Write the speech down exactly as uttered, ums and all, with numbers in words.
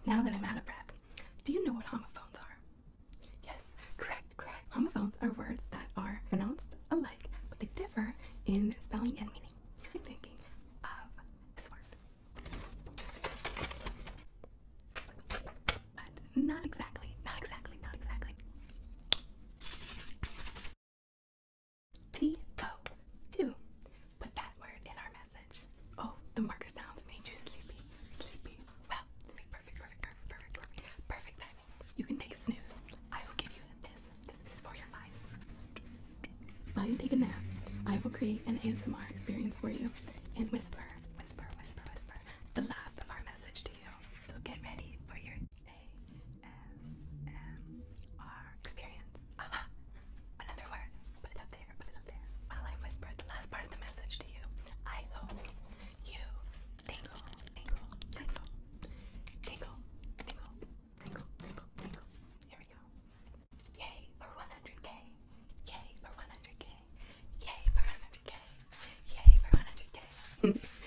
now that I'm out of breath, do you know what homophones are? Yes, correct, correct. Homophones are words that are pronounced alike, but they differ in spelling and meaning. I'm thinking of this word. But not exactly, not exactly, not exactly. T O, two. Put that word in our message. Oh, the marker sounds made you sleepy, sleepy. Well, perfect, perfect, perfect, perfect, perfect, perfect timing. You can take a snooze. I will give you this. This is for your eyes. While you take a nap, I will create an A S M R experience for you and whisper, whisper, whisper, whisper the last of our message to you. So get ready for your A S M R experience. Aha! Another word. Put it up there, put it up there. While I whisper the last part of the message to you, I hope you tingle, tingle, tingle, tingle, tingle, tingle, tingle, tingle. Here we go. Yay for one hundred K. Yay for one hundred K. Yay for one hundred K. Yay for one hundred K.